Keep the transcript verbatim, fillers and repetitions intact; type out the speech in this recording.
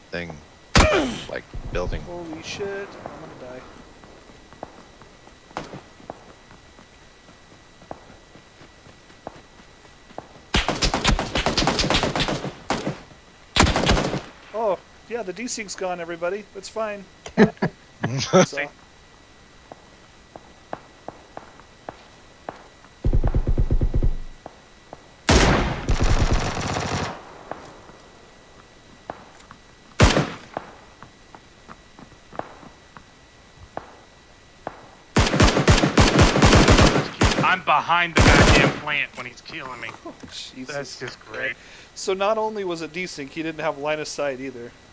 thing, like building. Holy shit! I'm gonna die. Oh, yeah, the desync's gone, everybody. It's fine. So. I'm behind the goddamn plant when he's killing me. Oh, Jesus. That's just great. So not only was it desync, he didn't have line of sight either.